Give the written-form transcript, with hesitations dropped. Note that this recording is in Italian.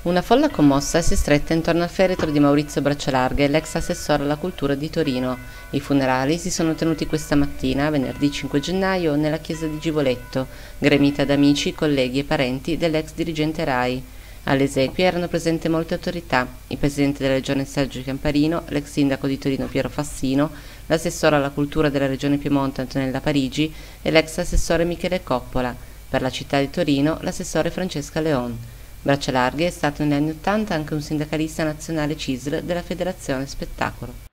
Una folla commossa si è stretta intorno al feretro di Maurizio Braccialarghe, l'ex assessore alla cultura di Torino. I funerali si sono tenuti questa mattina, venerdì 5 gennaio, nella chiesa di Givoletto, gremita da amici, colleghi e parenti dell'ex dirigente RAI. Alle esequie erano presenti molte autorità: il presidente della regione Sergio Chiamparino, l'ex sindaco di Torino Piero Fassino, l'assessore alla cultura della regione Piemonte Antonella Parigi e l'ex assessore Michele Coppola. Per la città di Torino l'assessore Francesca Leon. Braccialarghe è stato negli anni '80 anche un sindacalista nazionale CISL della Federazione Spettacolo.